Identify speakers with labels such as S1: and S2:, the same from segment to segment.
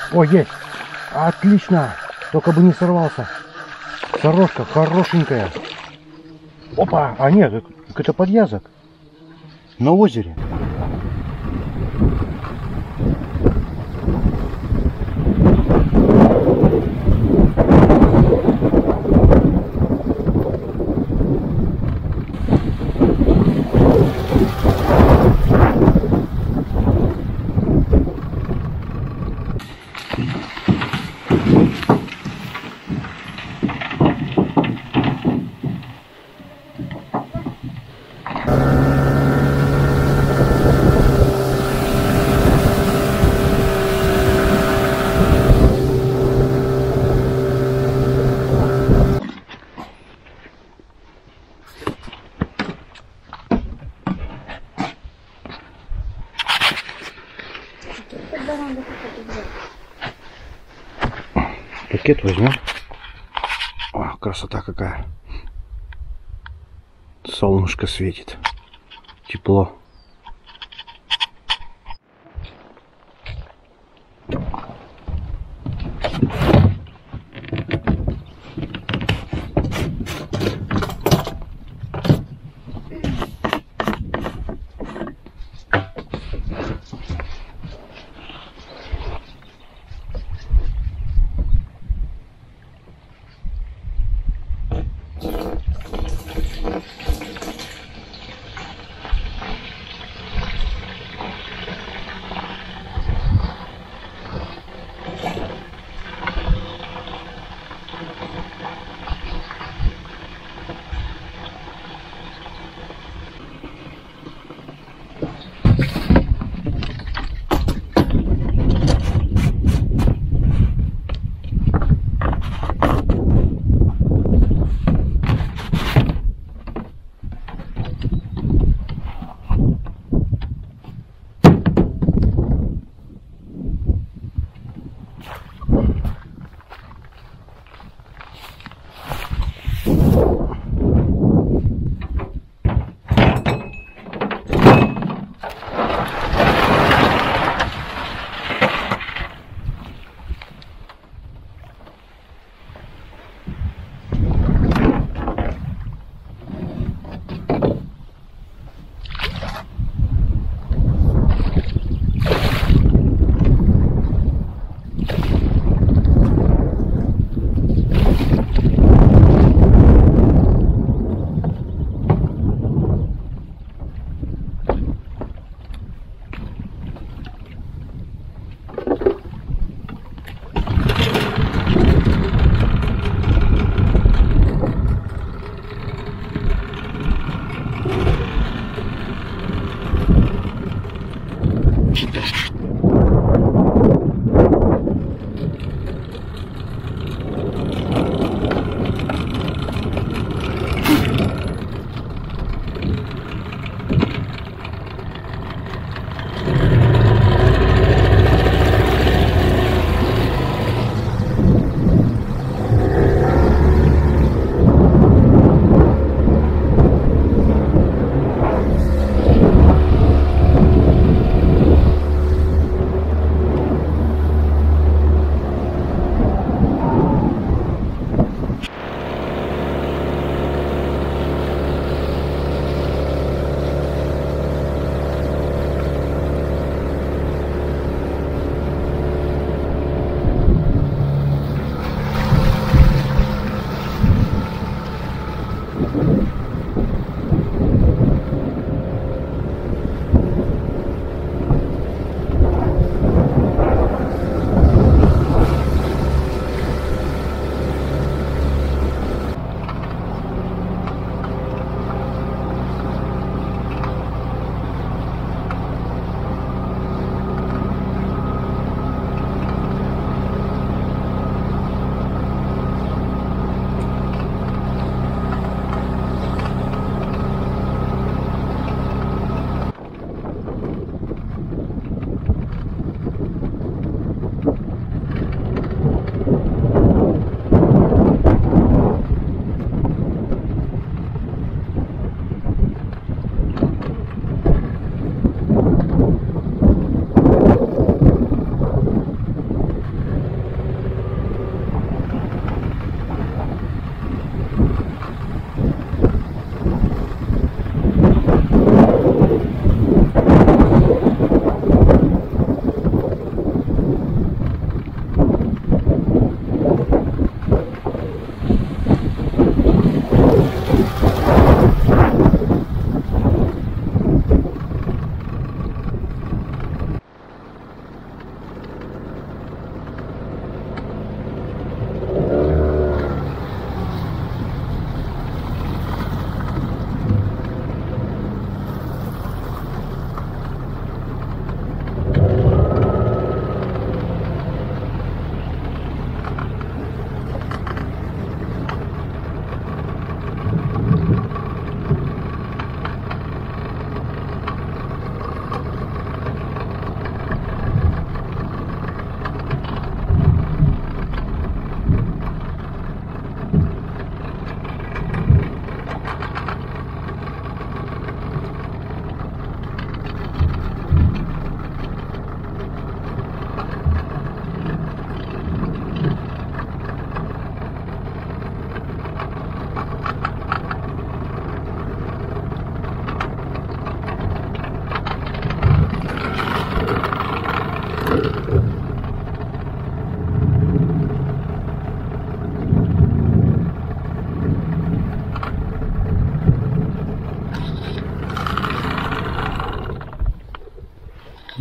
S1: О, есть! Отлично! Только бы не сорвался. Сорожка хорошенькая. Опа! А нет, это подъязок. На озере. Пакет возьмем. О, красота какая. Солнышко светит. Тепло.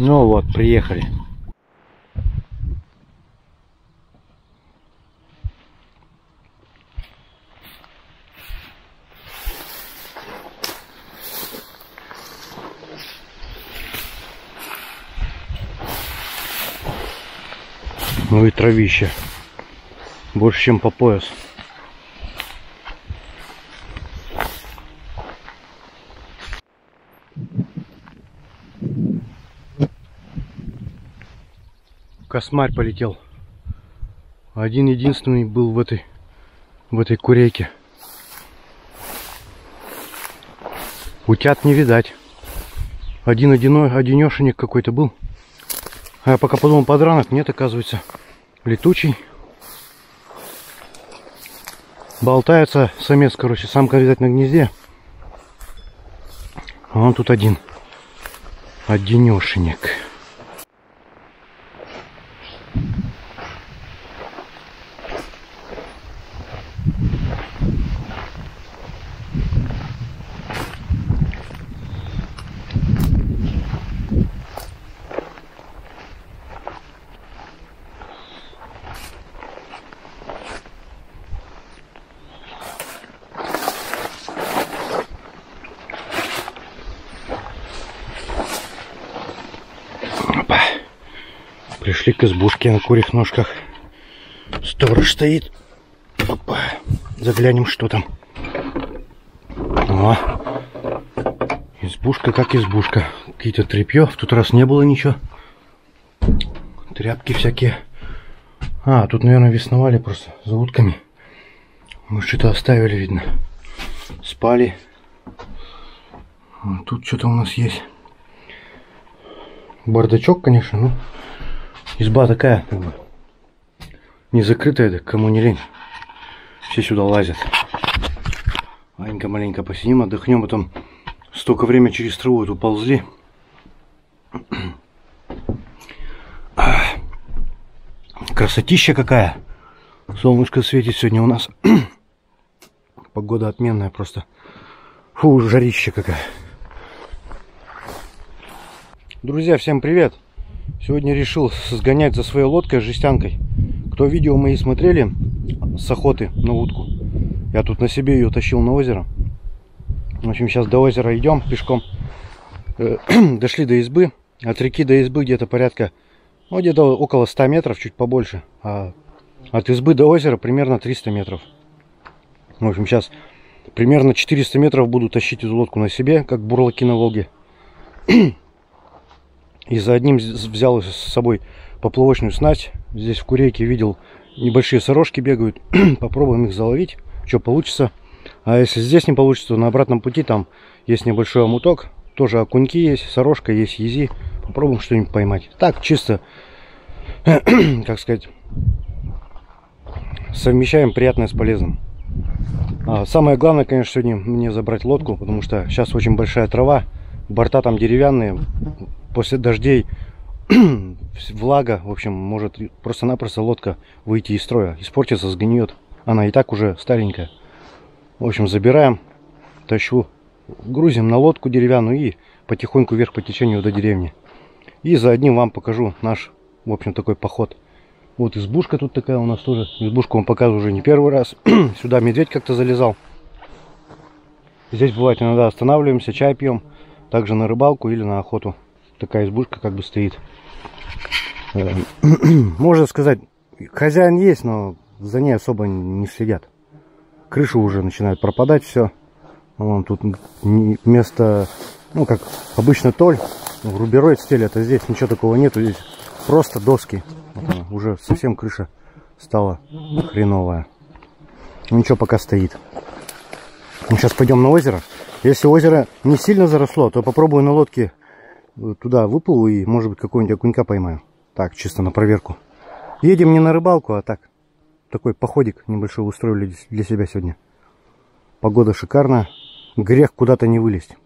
S1: Ну вот, приехали. Ну и травище. Больше, чем по пояс. Космарь полетел. Один единственный был в этой курейке. Утят не видать. Одинешенек какой-то был. А я пока подумал, подранок, нет, оказывается, летучий. Болтается самец, короче, самка, видать, на гнезде. А он тут одинешенек. Пришли к избушке на курьих ножках. Сторож стоит. Опа. Заглянем, что там. О. Избушка как избушка. Какие-то тряпье. В тот раз не было ничего. Тряпки всякие. А, тут, наверное, весновали просто за утками. Мы что-то оставили, видно. Спали. Тут что-то у нас есть. Бардачок, конечно, но изба такая, как бы, не закрытая, да кому не лень. Все сюда лазят. Маленько-маленько посидим, отдохнем, потом столько времени через траву эту ползли. Красотища какая. Солнышко светит сегодня у нас. Погода отменная просто. Фу, жарище какая. Друзья, всем привет! Сегодня решил сгонять за своей лодкой с жестянкой. Кто видео мои смотрели с охоты на утку, я тут на себе ее тащил на озеро. В общем, сейчас до озера идем пешком. Дошли до избы. От реки до избы где-то порядка, ну, где-то около 100 метров, чуть побольше. А от избы до озера примерно 300 метров. В общем, сейчас примерно 400 метров буду тащить эту лодку на себе, как бурлаки на Волге. И за одним взял с собой поплавочную снасть. Здесь в курейке видел, небольшие сорожки бегают. Попробуем их заловить, что получится. А если здесь не получится, то на обратном пути там есть небольшой омуток. Тоже окуньки есть, сорожка есть, ези. Попробуем что-нибудь поймать. Так, чисто, как сказать, совмещаем приятное с полезным. Самое главное, конечно, сегодня мне забрать лодку, потому что сейчас очень большая трава. Борта там деревянные. После дождей влага, в общем, может просто-напросто лодка выйти из строя, испортится, сгниет. Она и так уже старенькая. В общем, забираем, тащу, грузим на лодку деревянную и потихоньку вверх по течению до деревни. И за одним вам покажу наш, в общем, такой поход. Вот избушка тут такая у нас тоже. Избушку вам показываю уже не первый раз. Сюда медведь как-то залезал. Здесь бывает иногда останавливаемся, чай пьем. Также на рыбалку или на охоту. Такая избушка как бы стоит. Можно сказать, хозяин есть, но за ней особо не следят. Крыша уже начинает пропадать, все. Вон тут вместо, ну как обычно толь, рубероид стелят, а здесь ничего такого нету. Здесь просто доски. Вот она, уже совсем крыша стала хреновая. Ничего, пока стоит. Мы сейчас пойдем на озеро. Если озеро не сильно заросло, то попробую на лодке туда выплыву и, может быть, какого-нибудь окунька поймаю. Так, чисто на проверку. Едем не на рыбалку, а так. Такой походик небольшой устроили для себя сегодня. Погода шикарная. Грех куда-то не вылезть.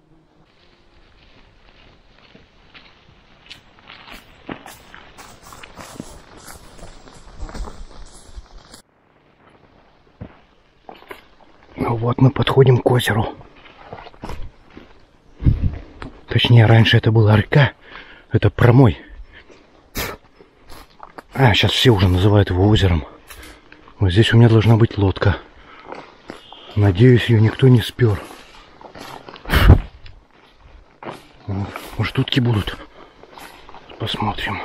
S1: Ну вот мы подходим к озеру. Точнее, раньше это была река. Это промой. А, сейчас все уже называют его озером. Вот здесь у меня должна быть лодка. Надеюсь, ее никто не спер. Может, утки будут? Посмотрим.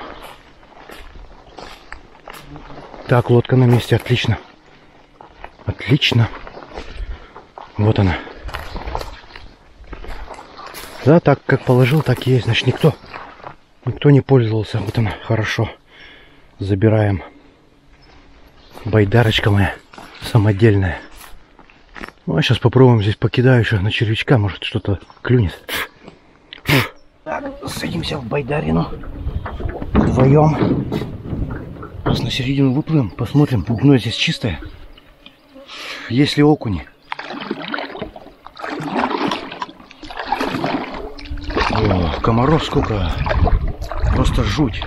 S1: Так, лодка на месте, отлично. Отлично. Вот она. Да, так как положил, так и есть. Значит, никто не пользовался. Вот она, хорошо. Забираем. Байдарочка моя самодельная. Ну, а сейчас попробуем здесь покидаю еще на червячка. Может, что-то клюнет. Так, садимся в байдарину. Вдвоем. Сейчас на середину выплывем. Посмотрим. Дно здесь чистое. Есть ли окуни? О, комаров сколько. Просто жуть.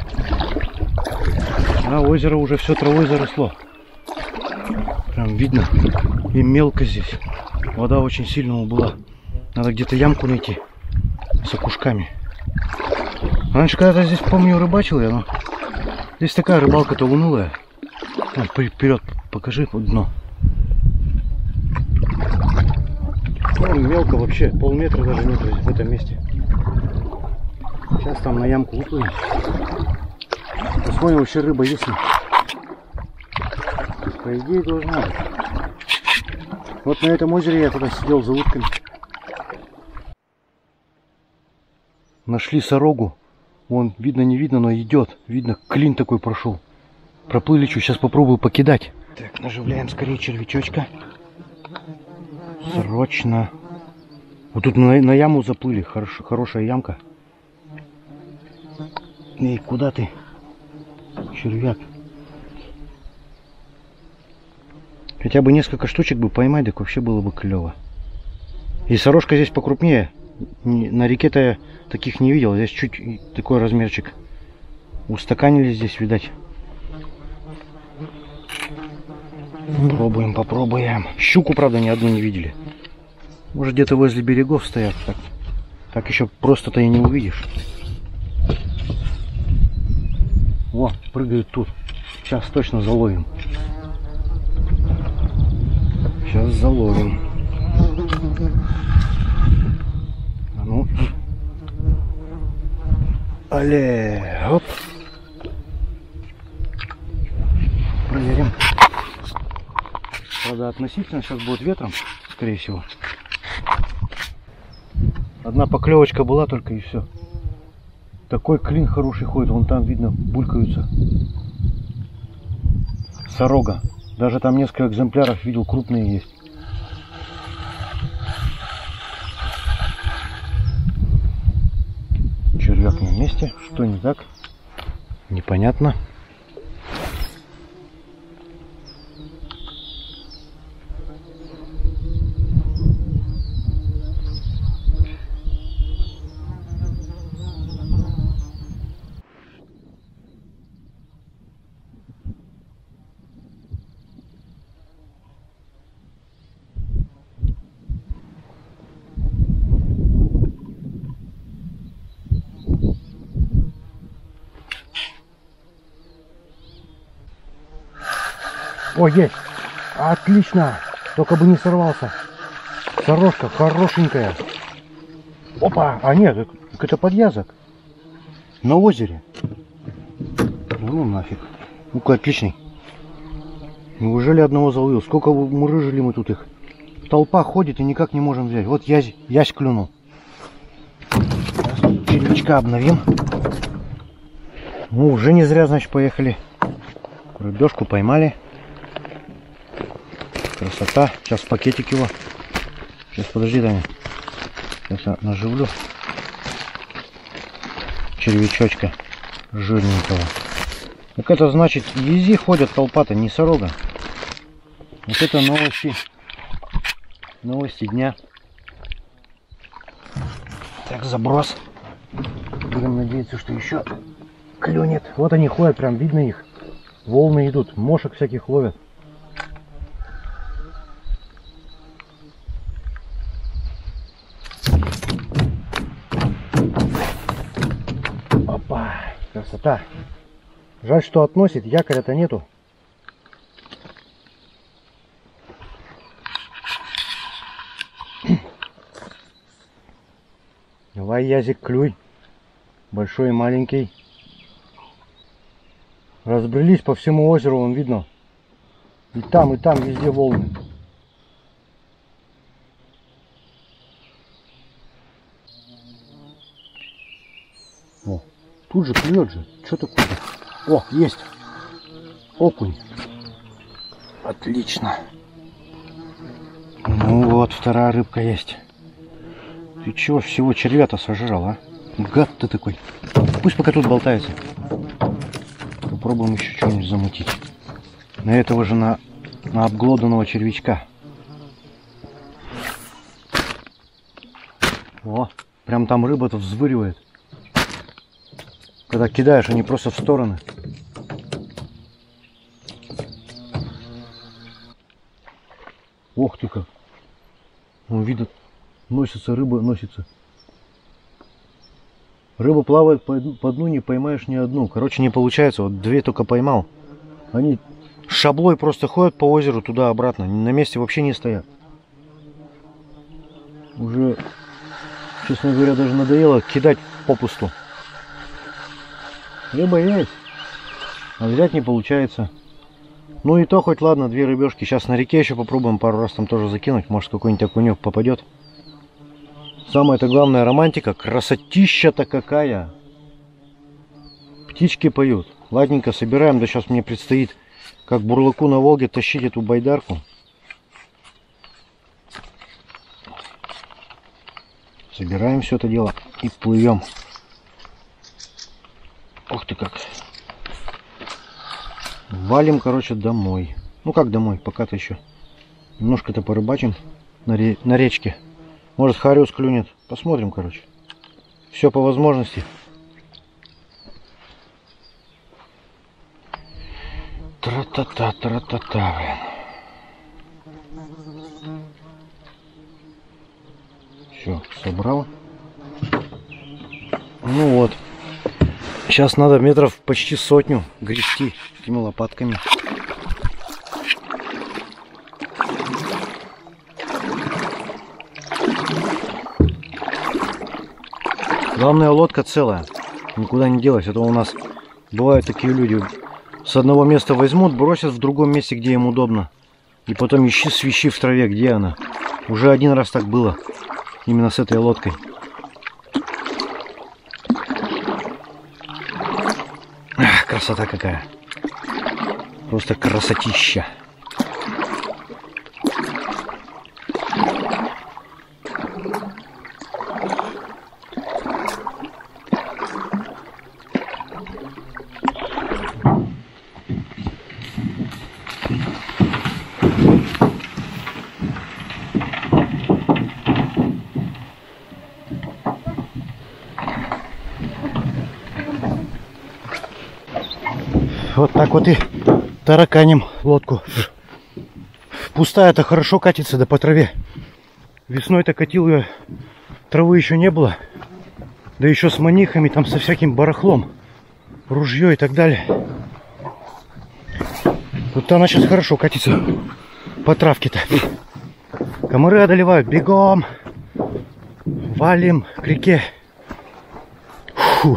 S1: А озеро уже все травой заросло. Прям видно. И мелко здесь. Вода очень сильно была. Надо где-то ямку найти. С окушками. Раньше когда-то здесь, помню, рыбачил я, но здесь такая рыбалка-то унылая. Вперед покажи дно. Ну, мелко вообще. Полметра даже нет в этом месте. Сейчас там на ямку выплывем. Посмотрим, вообще рыба есть ли. По идее должна быть. Вот на этом озере я тогда сидел за утками. Нашли сорогу. Вон, видно, не видно, но идет. Видно, клин такой прошел. Проплыли чуть. Сейчас попробую покидать. Так, наживляем скорее червячочка. Срочно. Вот тут на яму заплыли. Хорошая ямка. Эй, куда ты? Червяк. Хотя бы несколько штучек бы поймать, так вообще было бы клево. И сорожка здесь покрупнее. На реке-то я таких не видел. Здесь чуть такой размерчик. Устаканили здесь, видать. Попробуем. Щуку, правда, ни одну не видели. Может, где-то возле берегов стоят. Так еще просто-то и не увидишь. О, прыгают тут. Сейчас точно заловим. Сейчас заловим. А ну. Але. Оп. Проверим. Правда, относительно сейчас будет ветром, скорее всего. Одна поклевочка была только и все. Такой клин хороший ходит, вон там видно булькаются. Сорога. Даже там несколько экземпляров видел, крупные есть. Червяк на месте. Что не так? Непонятно. О, есть! Отлично! Только бы не сорвался. Сорожка хорошенькая. Опа! А нет, это подъязок. На озере. Ну нафиг. Ну-ка, отличный. Неужели одного заловил? Сколько мурыжили мы тут их. Толпа ходит и никак не можем взять. Вот ясь клюнул. Сейчас червячка обновим. Ну, уже не зря, значит, поехали. Рыбешку поймали. Красота. Сейчас в пакетик его. Сейчас, подожди, Таня. Сейчас я наживлю. Червячочка жирненького. Так это значит, вези ходят толпа-то, не сорога. Вот это новости. Новости дня. Так, заброс. Будем надеяться, что еще клюнет. Вот они ходят, прям видно их. Волны идут, мошек всяких ловят. Опа. красота. Жаль, что относит, якоря-то нету. Давай, Язик, клюй. Большой и маленький. Разбрелись по всему озеру, вон видно. И там везде волны. О, тут же клюет же. Что такое? О, есть. Окунь. Отлично. Ну вот, вторая рыбка есть. Ты чего всего червя-то сожрал, а? Гад ты такой. Пусть пока тут болтается. Попробуем еще что-нибудь замутить. На этого же на обглоданного червячка. О, прям там рыба-то взвыривает. Когда кидаешь, они просто в стороны. Ох ты как. Он видит, носится, рыба носится. Рыба плавает по дну, не поймаешь ни одну. Короче, не получается. Вот две только поймал. Они шаблой просто ходят по озеру туда-обратно. На месте вообще не стоят. Уже, честно говоря, даже надоело кидать попусту. Рыба есть, а взять не получается. Ну и то хоть ладно, две рыбешки. Сейчас на реке еще попробуем пару раз там тоже закинуть. Может, какой-нибудь окунек попадет. Самое-то главное — романтика. Красотища-то какая. Птички поют. Ладненько, собираем. Да сейчас мне предстоит, как бурлаку на Волге, тащить эту байдарку. Собираем все это дело и плывем. Ух ты как. Валим, короче, домой. Ну как домой, пока-то еще. Немножко-то порыбачим на речке. Может, хариус клюнет. Посмотрим, короче. Все по возможности. Тра-та-та, тра-та-та, блин. Все, собрал. Ну вот. Сейчас надо метров почти 100 грести этими лопатками. Главное, лодка целая. Никуда не делась. Это у нас бывают такие люди. С одного места возьмут, бросят в другом месте, где им удобно. И потом ищи, свищи в траве, где она. Уже один раз так было. Именно с этой лодкой. Ах, красота какая. Просто красотища. Вот так вот и тараканим лодку. Пустая-то хорошо катится, да по траве. Весной-то катил ее, травы еще не было. Да еще с манихами, там со всяким барахлом. Ружье и так далее. Вот она сейчас хорошо катится по травке-то. Комары одолевают. Бегом. Валим к реке. Фу.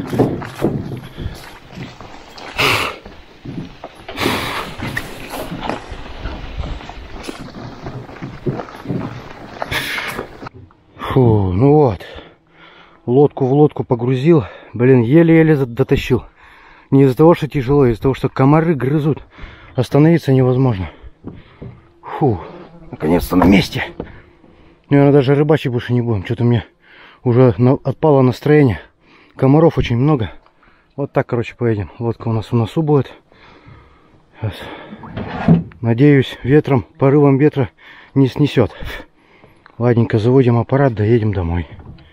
S1: Фу, ну вот. Лодку в лодку погрузил. Блин, еле-еле дотащил. Не из-за того, что тяжело, а из-за того, что комары грызут. Остановиться невозможно. Фу, наконец-то на месте. Наверное, даже рыбачить больше не будем. Что-то мне уже отпало настроение. Комаров очень много. Вот так, короче, поедем. Лодка у нас в носу будет. Сейчас. Надеюсь, ветром, порывом ветра не снесет. Ладненько, заводим аппарат, доедем домой.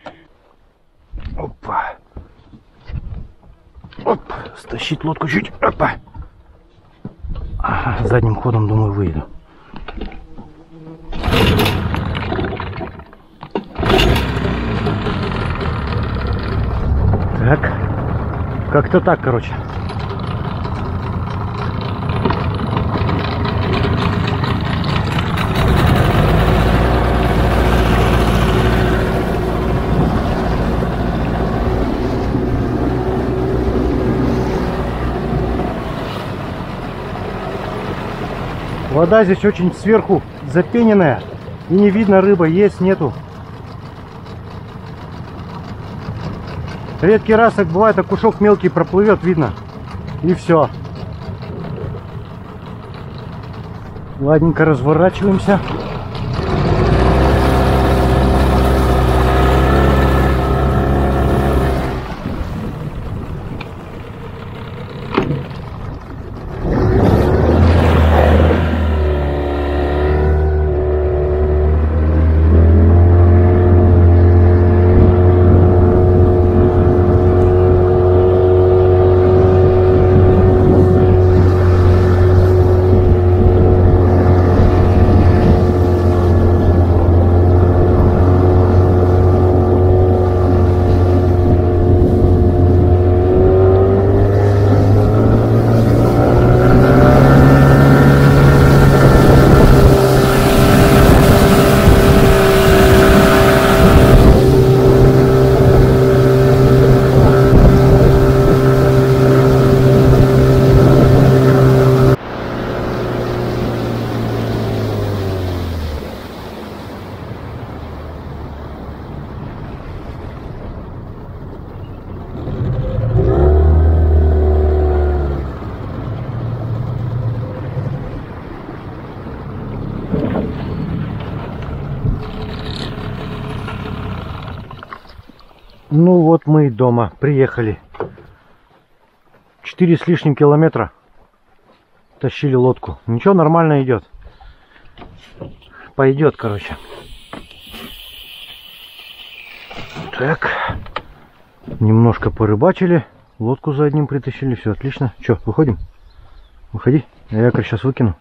S1: Опа. Оп. Стащить лодку чуть. Опа. Ага, задним ходом, думаю, выйду. Так. Как-то так, короче. Вода здесь очень сверху запененная, и не видно, рыба есть, нету. Редкий раз, как бывает, окушок мелкий проплывет, видно. И все. Ладненько, разворачиваемся. Ну вот мы и дома, приехали. 4 с лишним километра тащили лодку. Ничего, нормально идет. Пойдет, короче. Так. Немножко порыбачили. Лодку за одним притащили. Все отлично. Че, выходим? Выходи. Я якорь сейчас выкину.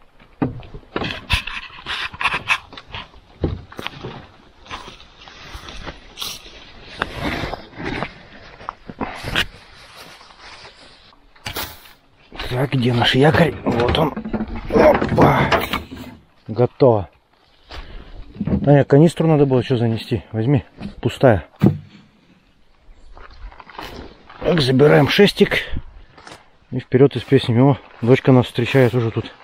S1: Так, где наш якорь? Вот он. Опа. Готово. Таня, канистру надо было что занести. Возьми. Пустая. Так, забираем шестик. И вперед из песни. О, дочка нас встречает уже тут.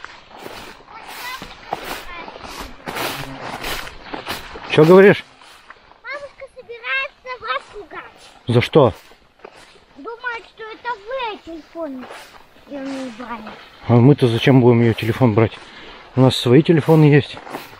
S1: Что говоришь?
S2: Бабушка собирается вас пугать.
S1: За что?
S2: Думает, что это вы телефон ее не убрали.
S1: А мы-то зачем будем ее телефон брать? У нас свои телефоны есть.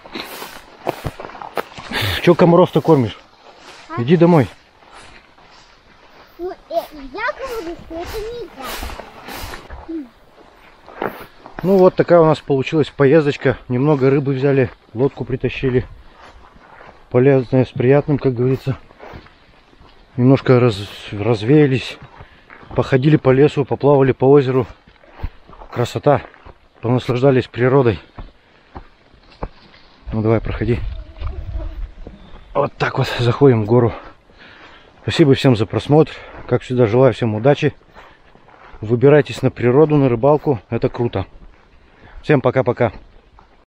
S1: Че комаров-то кормишь? А? Иди домой.
S2: Ну, я говорю, что это не так.
S1: Ну вот такая у нас получилась поездочка. Немного рыбы взяли, лодку притащили. Полезное с приятным, как говорится. Немножко развеялись. Походили по лесу, поплавали по озеру. Красота. Понаслаждались природой. Ну давай, проходи. Вот так вот заходим в гору. Спасибо всем за просмотр. Как всегда, желаю всем удачи. Выбирайтесь на природу, на рыбалку. Это круто. Всем пока-пока.